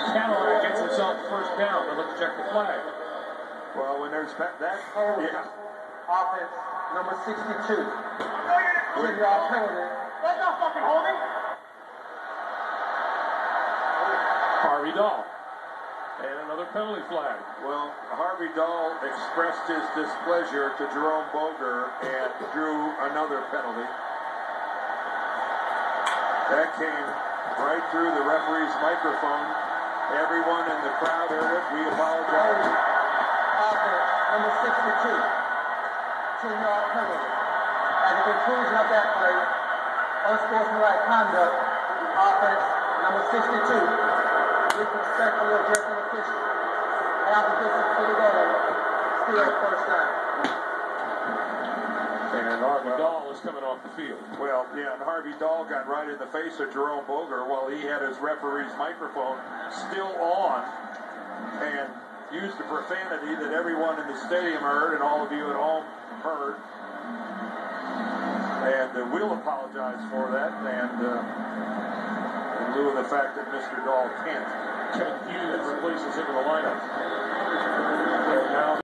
Cadillac gets himself first down, but let's check the flag. Well, when there's that, yeah. Offense, number 62. 10-yard penalty. That's not fucking holding. Harvey Dahl. And another penalty flag. Well, Harvey Dahl expressed his displeasure to Jerome Boger and drew another penalty. That came right through the referee's microphone. Everyone in the crowd heard it. We apologize. Offense, number 62. 10-yard penalty. At the conclusion of that play, unsportsmanlike conduct. Offense, number 62. Disrespectfully addressing officials. Have the distance to the goal. Still first down. And Harvey Dahl is coming off the field. Well, yeah, and Harvey Dahl got right in the face of Jerome Boger while he had his referee's microphone still on and used the profanity that everyone in the stadium heard and all of you at home heard. And we'll apologize for that, and in lieu of the fact that Mr. Dahl can't. Kevin Hughes replaces him in the lineup. And now